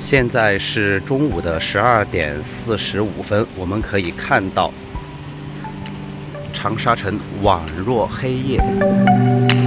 现在是中午的12:45，我们可以看到长沙城宛若黑夜。